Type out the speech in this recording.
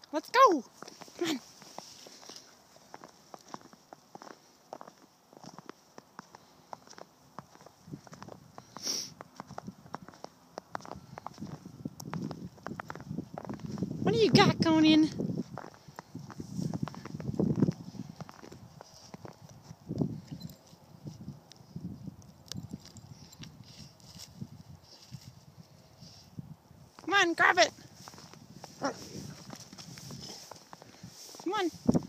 Let's go. Come on. What do you got, Conan? Come on, grab it. Come on.